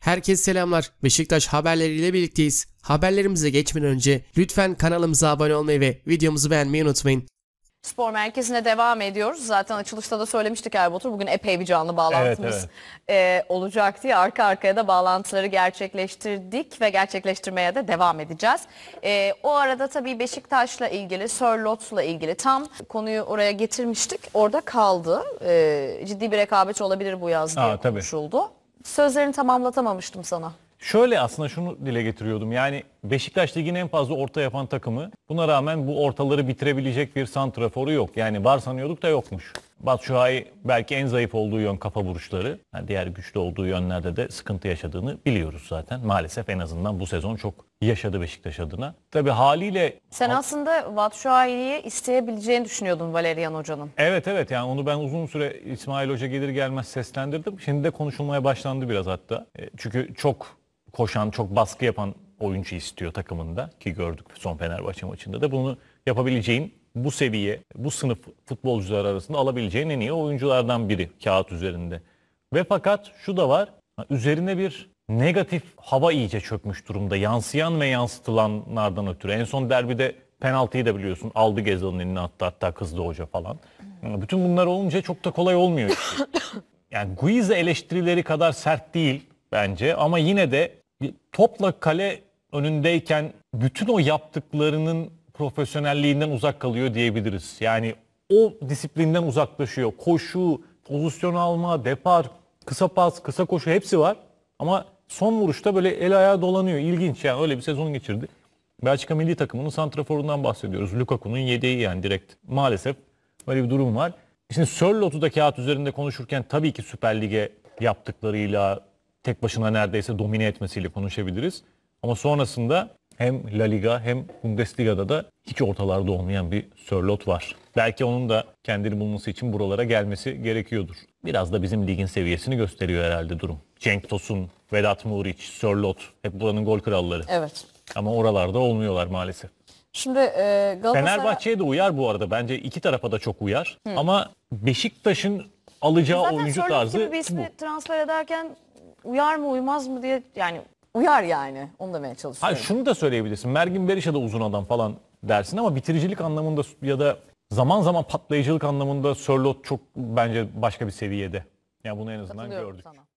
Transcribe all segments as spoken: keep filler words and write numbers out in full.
Herkese selamlar. Beşiktaş haberleriyle birlikteyiz. Haberlerimize geçmeden önce lütfen kanalımıza abone olmayı ve videomuzu beğenmeyi unutmayın. Spor merkezine devam ediyoruz. Zaten açılışta da söylemiştik Erbatur. Bugün epey bir canlı bağlantımız evet, evet. E, olacak diye arka arkaya da bağlantıları gerçekleştirdik ve gerçekleştirmeye de devam edeceğiz. E, o arada tabii Beşiktaş'la ilgili, Sörlot'la ilgili tam konuyu oraya getirmiştik. Orada kaldı. E, ciddi bir rekabet olabilir bu yaz diye Aa, konuşuldu. Tabii. Sözlerini tamamlatamamıştım sana. Şöyle aslında şunu dile getiriyordum. Yani Beşiktaş ligin en fazla orta yapan takımı. Buna rağmen bu ortaları bitirebilecek bir santraforu yok. Yani var sanıyorduk da yokmuş. Batshuayi belki en zayıf olduğu yön kafa vuruşları. Yani diğer güçlü olduğu yönlerde de sıkıntı yaşadığını biliyoruz zaten. Maalesef en azından bu sezon çok yaşadı Beşiktaş adına. Tabii haliyle... Sen aslında Batshuayi'yi isteyebileceğini düşünüyordun Valerian Hoca'nın. Evet evet, yani onu ben uzun süre İsmail Hoca gelir gelmez seslendirdim. Şimdi de konuşulmaya başlandı biraz hatta. Çünkü çok koşan, çok baskı yapan oyuncu istiyor takımında, ki gördük son Fenerbahçe maçında da. Bunu yapabileceğin, bu seviye, bu sınıf futbolcular arasında alabileceğin en iyi oyunculardan biri kağıt üzerinde. Ve fakat şu da var, üzerine bir negatif hava iyice çökmüş durumda. Yansıyan ve yansıtılanlardan ötürü. En son derbide penaltıyı da biliyorsun aldı, Gezal'ın eline attı, hatta kızdı hoca falan. Bütün bunlar olunca çok da kolay olmuyor işte. Yani Guiza eleştirileri kadar sert değil bence, ama yine de topla kale önündeyken bütün o yaptıklarının profesyonelliğinden uzak kalıyor diyebiliriz. Yani o disiplinden uzaklaşıyor. Koşu, pozisyon alma, depar, kısa pas, kısa koşu hepsi var. Ama son vuruşta böyle el ayağı dolanıyor. İlginç, yani öyle bir sezon geçirdi. Belçika milli takımının santraforundan bahsediyoruz. Lukaku'nun yedeği yani direkt. Maalesef böyle bir durum var. Şimdi Sörlot'u da kağıt üzerinde konuşurken tabii ki Süper Lig'e yaptıklarıyla, tek başına neredeyse domine etmesiyle konuşabiliriz. Ama sonrasında hem La Liga hem Bundesliga'da da hiç ortalarda olmayan bir Sörloth var. Belki onun da kendini bulması için buralara gelmesi gerekiyordur. Biraz da bizim ligin seviyesini gösteriyor herhalde durum. Cenk Tosun, Vedat Muriç, Sörloth hep buranın gol kralları. Evet. Ama oralarda olmuyorlar maalesef. Şimdi e, Galatasaray... Fenerbahçe'ye de uyar bu arada. Bence iki tarafa da çok uyar. Hı. Ama Beşiktaş'ın alacağı Zaten oyuncu Sörloth tarzı gibi bir ismi bu. transfer ederken uyar mı uymaz mı diye, yani uyar yani. Onu demeye çalışıyorum. Hayır, şunu da söyleyebilirsin. Mergin Berisha da uzun adam falan dersin ama bitiricilik anlamında ya da zaman zaman patlayıcılık anlamında Sörloth çok bence başka bir seviyede. Yani bunu en azından gördük. Sana.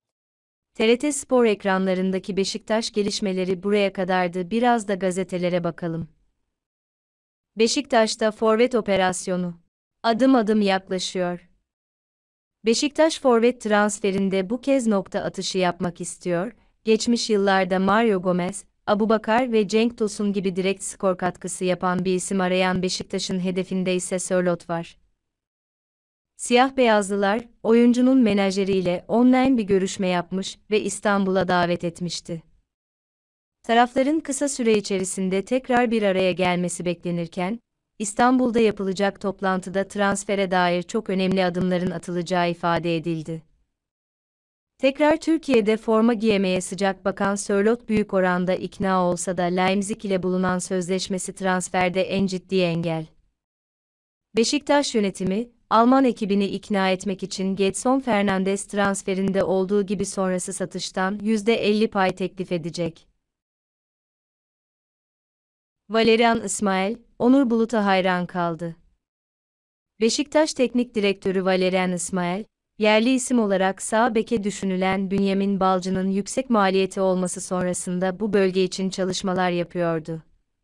T R T Spor ekranlarındaki Beşiktaş gelişmeleri buraya kadardı. Biraz da gazetelere bakalım. Beşiktaş'ta forvet operasyonu adım adım yaklaşıyor. Beşiktaş forvet transferinde bu kez nokta atışı yapmak istiyor. Geçmiş yıllarda Mario Gomez, Abubakar ve Cenk Tosun gibi direkt skor katkısı yapan bir isim arayan Beşiktaş'ın hedefinde ise Sörloth var. Siyah beyazlılar, oyuncunun menajeriyle online bir görüşme yapmış ve İstanbul'a davet etmişti. Tarafların kısa süre içerisinde tekrar bir araya gelmesi beklenirken, İstanbul'da yapılacak toplantıda transfere dair çok önemli adımların atılacağı ifade edildi. Tekrar Türkiye'de forma giyemeye sıcak bakan Sörloth büyük oranda ikna olsa da Leipzig ile bulunan sözleşmesi transferde en ciddi engel. Beşiktaş yönetimi, Alman ekibini ikna etmek için Gedson Fernandes transferinde olduğu gibi sonrası satıştan yüzde elli pay teklif edecek. Valerian İsmail, Onur Bulut'a hayran kaldı. Beşiktaş Teknik Direktörü Valerian İsmail, yerli isim olarak sağ beke düşünülen Bünyamin Balcı'nın yüksek maliyeti olması sonrasında bu bölge için çalışmalar yapıyordu.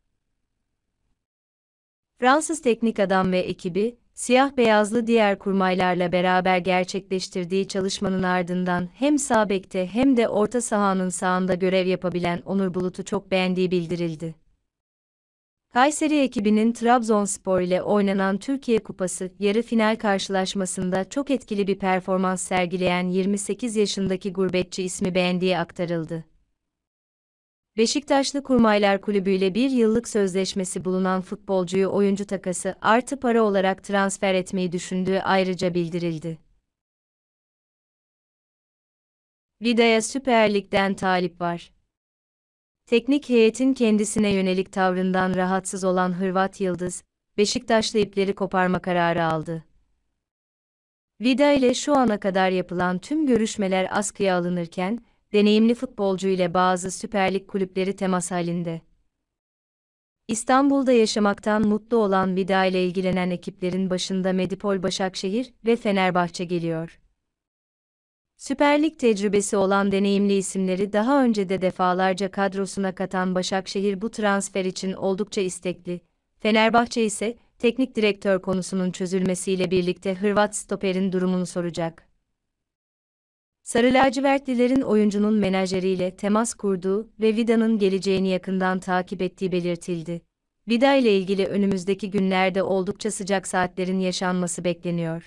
Fransız teknik adam ve ekibi, siyah beyazlı diğer kurmaylarla beraber gerçekleştirdiği çalışmanın ardından hem sağ bekte hem de orta sahanın sağında görev yapabilen Onur Bulut'u çok beğendiği bildirildi. Kayseri ekibinin Trabzonspor ile oynanan Türkiye Kupası yarı final karşılaşmasında çok etkili bir performans sergileyen yirmi sekiz yaşındaki gurbetçi ismi beğendiği aktarıldı. Beşiktaşlı Kurmaylar Kulübü ile bir yıllık sözleşmesi bulunan futbolcuyu oyuncu takası artı para olarak transfer etmeyi düşündüğü ayrıca bildirildi. Vida'ya Süper Lig'den talip var. Teknik heyetin kendisine yönelik tavrından rahatsız olan Hırvat Yıldız, Beşiktaşlı ipleri koparma kararı aldı. Vida ile şu ana kadar yapılan tüm görüşmeler askıya alınırken, deneyimli futbolcu ile bazı Süper Lig kulüpleri temas halinde. İstanbul'da yaşamaktan mutlu olan Vida ile ilgilenen ekiplerin başında Medipol Başakşehir ve Fenerbahçe geliyor. Süper Lig tecrübesi olan deneyimli isimleri daha önce de defalarca kadrosuna katan Başakşehir bu transfer için oldukça istekli. Fenerbahçe ise teknik direktör konusunun çözülmesiyle birlikte Hırvat stoperin durumunu soracak. Sarı lacivertlilerin oyuncunun menajeriyle temas kurduğu ve Vida'nın geleceğini yakından takip ettiği belirtildi. Vida ile ilgili önümüzdeki günlerde oldukça sıcak saatlerin yaşanması bekleniyor.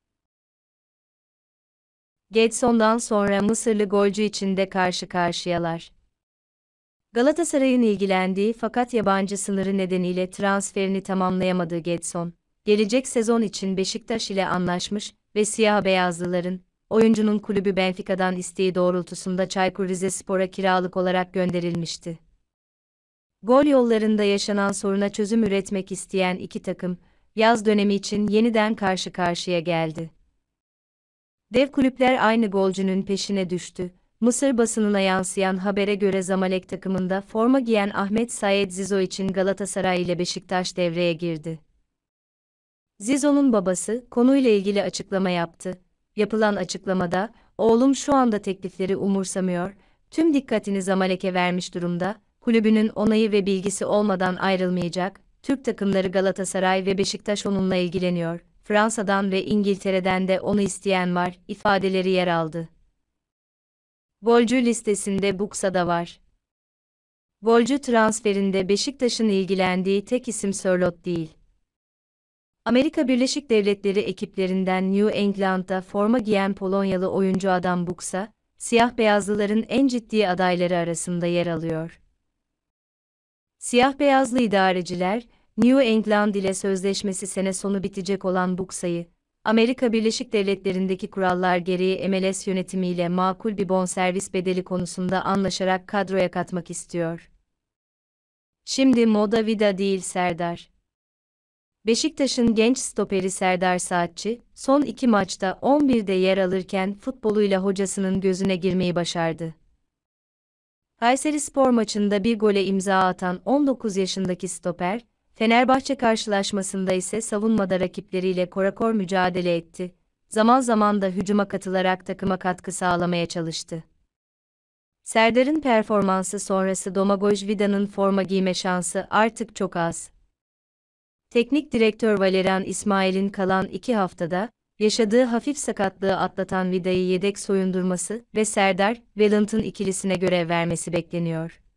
Gedson'dan sonra Mısırlı golcü için de karşı karşıyalar. Galatasaray'ın ilgilendiği fakat yabancı sınırı nedeniyle transferini tamamlayamadığı Gedson, gelecek sezon için Beşiktaş ile anlaşmış ve siyah beyazlıların, oyuncunun kulübü Benfica'dan isteği doğrultusunda Çaykur Rizespor'a kiralık olarak gönderilmişti. Gol yollarında yaşanan soruna çözüm üretmek isteyen iki takım, yaz dönemi için yeniden karşı karşıya geldi. Dev kulüpler aynı golcünün peşine düştü. Mısır basınına yansıyan habere göre Zamalek takımında forma giyen Ahmet Said Zizo için Galatasaray ile Beşiktaş devreye girdi. Zizo'nun babası konuyla ilgili açıklama yaptı. Yapılan açıklamada, "Oğlum şu anda teklifleri umursamıyor, tüm dikkatini Zamalek'e vermiş durumda, kulübünün onayı ve bilgisi olmadan ayrılmayacak, Türk takımları Galatasaray ve Beşiktaş onunla ilgileniyor, Fransa'dan ve İngiltere'den de onu isteyen var" ifadeleri yer aldı. Golcü listesinde Buksa da var. Golcü transferinde Beşiktaş'ın ilgilendiği tek isim Sörloth değil. Amerika Birleşik Devletleri ekiplerinden New England'da forma giyen Polonyalı oyuncu Adam Buksa, siyah-beyazlıların en ciddi adayları arasında yer alıyor. Siyah-beyazlı idareciler, New England ile sözleşmesi sene sonu bitecek olan Buksa'yı, Amerika Birleşik Devletleri'ndeki kurallar gereği M L S yönetimiyle makul bir bonservis bedeli konusunda anlaşarak kadroya katmak istiyor. Şimdi moda Vida değil Serdar. Beşiktaş'ın genç stoperi Serdar Saatçi, son iki maçta on birde yer alırken futboluyla hocasının gözüne girmeyi başardı. Kayserispor maçında bir gole imza atan on dokuz yaşındaki stoper, Fenerbahçe karşılaşmasında ise savunmada rakipleriyle korakor mücadele etti. Zaman zaman da hücuma katılarak takıma katkı sağlamaya çalıştı. Serdar'ın performansı sonrası Domagoj Vida'nın forma giyme şansı artık çok az. Teknik direktör Valerian İsmail'in kalan iki haftada, yaşadığı hafif sakatlığı atlatan Vida'yı yedek soyundurması ve Serdar, Wellington ikilisine görev vermesi bekleniyor.